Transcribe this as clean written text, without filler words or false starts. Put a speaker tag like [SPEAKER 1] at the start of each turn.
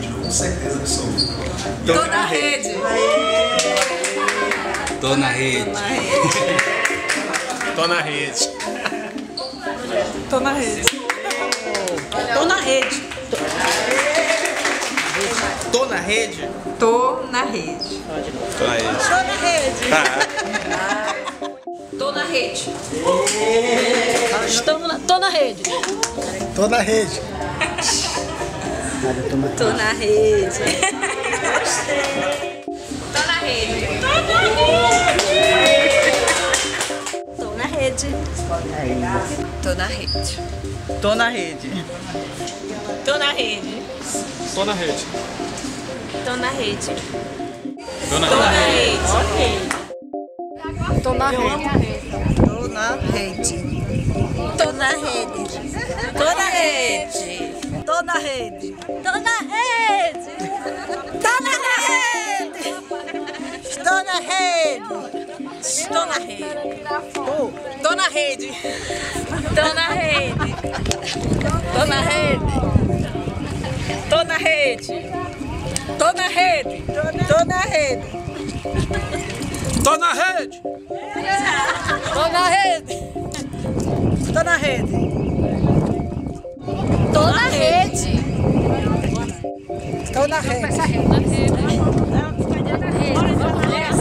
[SPEAKER 1] rede, com certeza absoluta.
[SPEAKER 2] Tô na rede.
[SPEAKER 3] Tô na rede.
[SPEAKER 4] Tô na rede.
[SPEAKER 2] Tô na rede. Tô na rede.
[SPEAKER 4] Tô na rede?
[SPEAKER 2] Tô na rede.
[SPEAKER 4] Tô na rede.
[SPEAKER 2] Tô na rede.
[SPEAKER 4] Tá.
[SPEAKER 2] Tô na rede.
[SPEAKER 5] Tô na rede.
[SPEAKER 6] Tô na rede.
[SPEAKER 2] Tô na rede. Tô na rede. Tô na rede. Tô na rede.
[SPEAKER 6] Tô na rede.
[SPEAKER 2] Tô na rede.
[SPEAKER 4] Tô na rede.
[SPEAKER 2] Tô na rede.
[SPEAKER 4] Tô na
[SPEAKER 2] Tô na
[SPEAKER 4] rede.
[SPEAKER 2] rede.
[SPEAKER 6] Tô na rede.
[SPEAKER 2] Tô na rede. Tô na rede. Tô na rede. Tô na rede. Tô na rede. Tô na rede. Estou na rede. Estou na rede. Tô na rede. Tô na rede. Tô na rede. Tô na rede. Tô na rede. Tô na rede.
[SPEAKER 4] Tô na rede.
[SPEAKER 2] Tô na rede. Tô na rede. Tô na rede.
[SPEAKER 6] Tô na rede.
[SPEAKER 5] Tô na rede.